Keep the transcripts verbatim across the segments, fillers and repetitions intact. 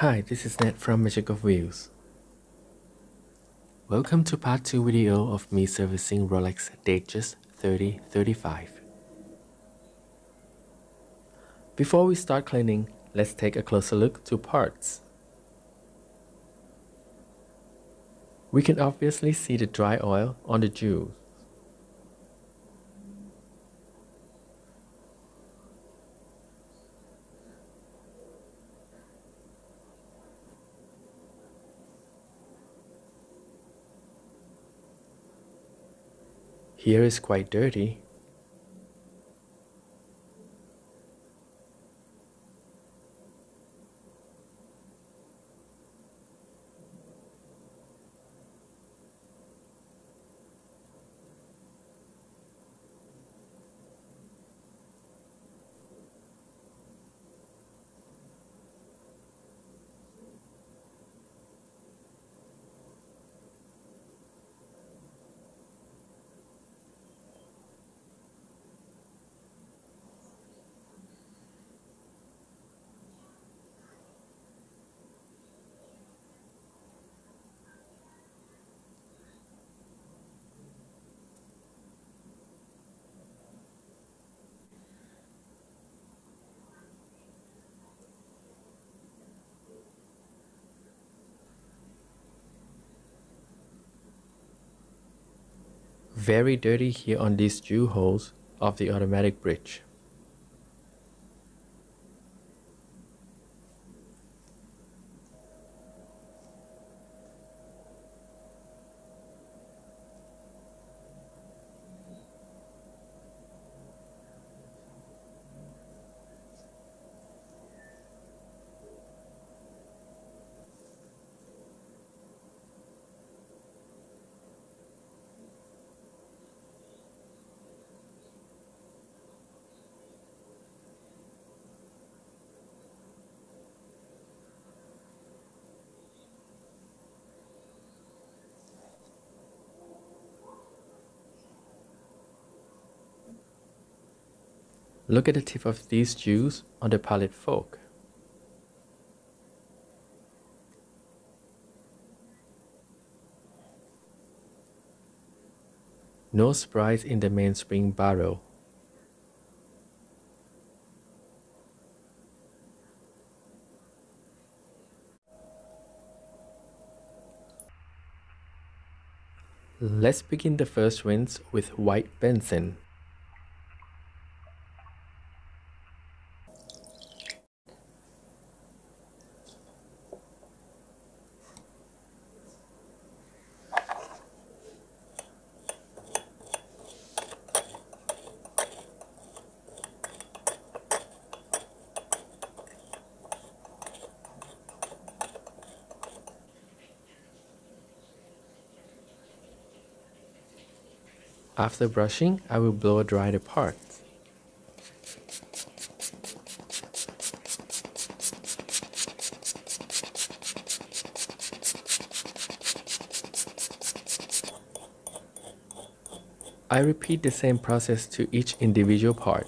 Hi, this is Ned from Magic of Wheels. Welcome to part two video of me servicing Rolex Datejust thirty thirty-five. Before we start cleaning, let's take a closer look to parts. We can obviously see the dry oil on the jewels. Here is quite dirty. Very dirty here on these jewel holes of the automatic bridge. Look at the tip of these jewels on the pallet fork. No sprites in the mainspring barrel. Let's begin the first rinse with white benzene. After brushing, I will blow dry the parts. I repeat the same process to each individual part.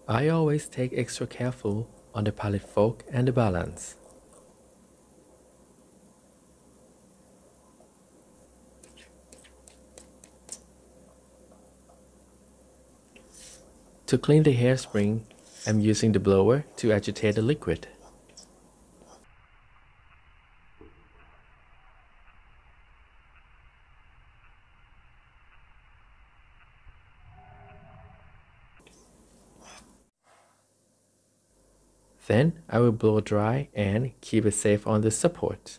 I always take extra careful on the palette fork and the balance. To clean the hairspring, I'm using the blower to agitate the liquid. Then I will blow dry and keep it safe on the support.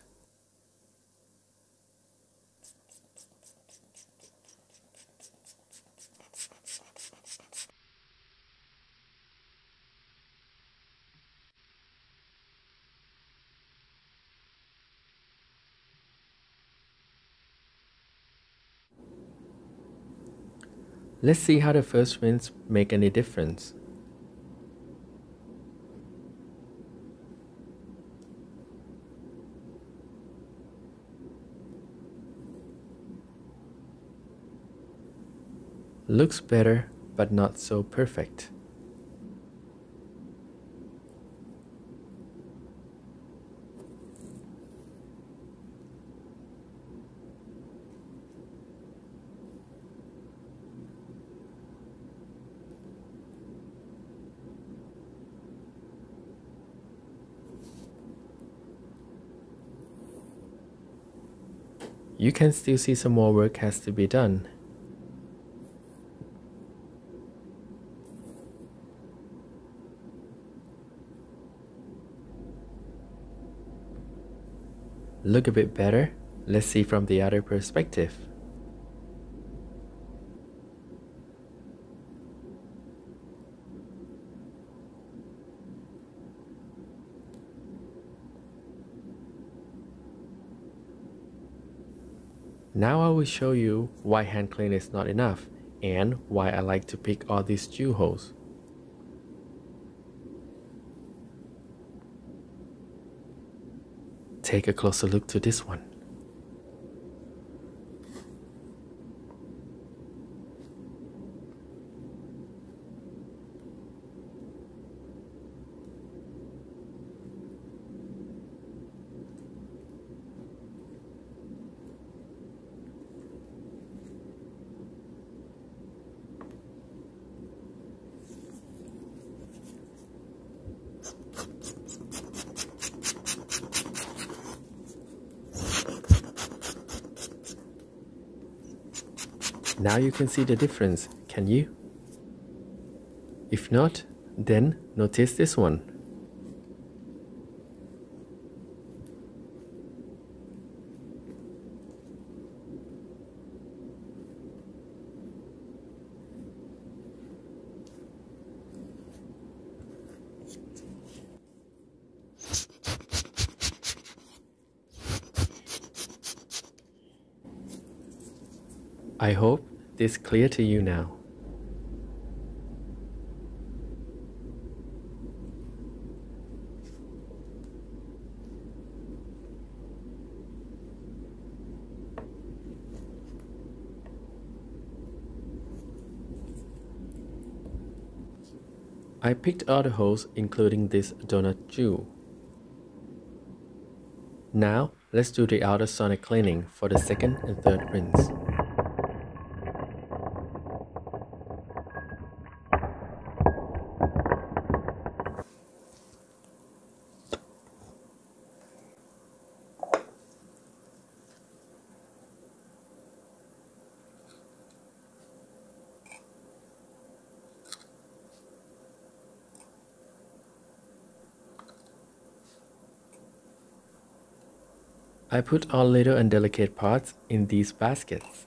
Let's see how the first rinse make any difference. Looks better, but not so perfect. You can still see some more work has to be done. Look a bit better. Let's see from the other perspective. Now I will show you why hand clean is not enough and why I like to pick all these jewel holes. Take a closer look to this one. Now you can see the difference, can you? If not, then notice this one. I hope this is clear to you now. I picked all the holes including this donut jewel. Now let's do the outer sonic cleaning for the second and third rinse. I put all little and delicate parts in these baskets.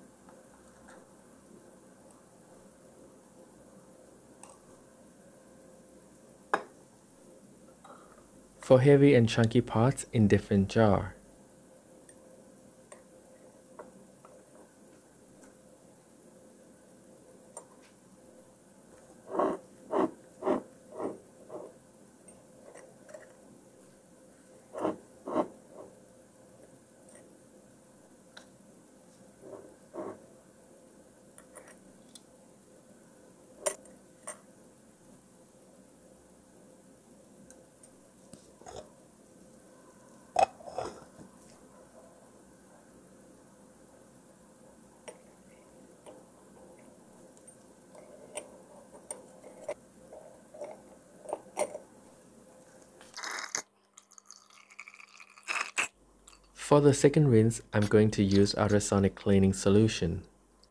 For heavy and chunky parts in different jar. For the second rinse, I'm going to use ultrasonic cleaning solution.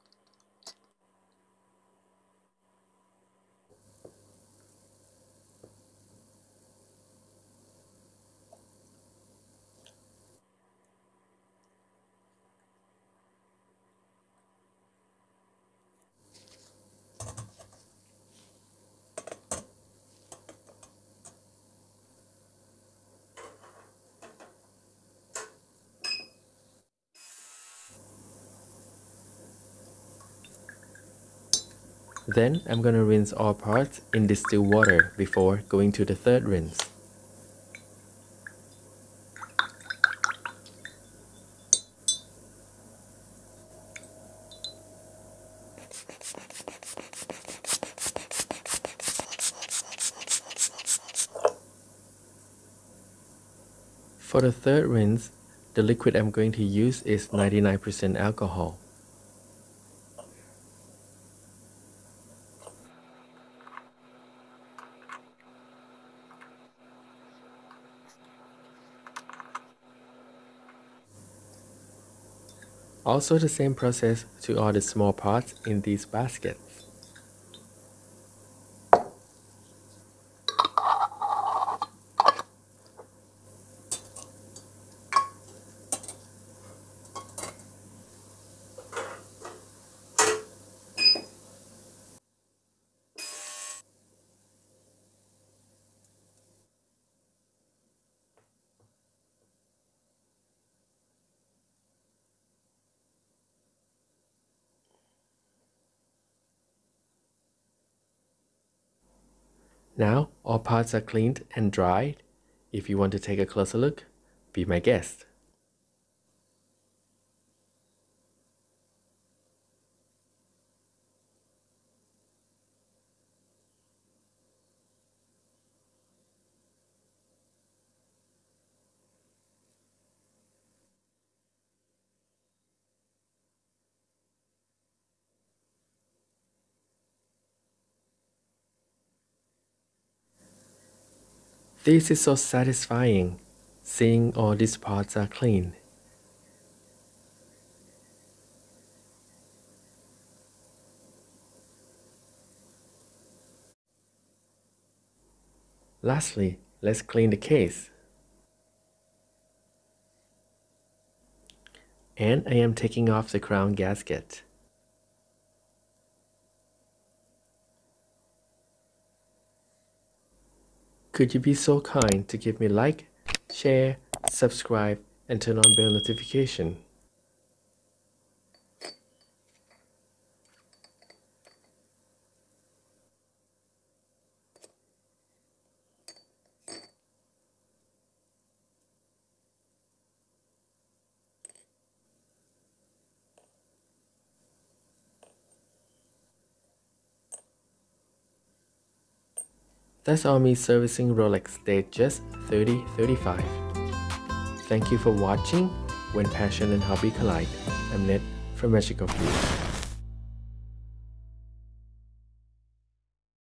Then I'm going to rinse all parts in distilled water before going to the third rinse. For the third rinse, the liquid I'm going to use is ninety-nine percent alcohol. Also the same process to all the small parts in these baskets. Now all parts are cleaned and dried. If you want to take a closer look, be my guest. This is so satisfying, seeing all these parts are clean. Lastly, let's clean the case. And I am taking off the crown gasket. Could you be so kind to give me a like, share, subscribe, and turn on bell notification? That's all me servicing Rolex Datejust thirty thirty-five. Thank you for watching When Passion and Hobby Collide. I'm Ned from Magical View.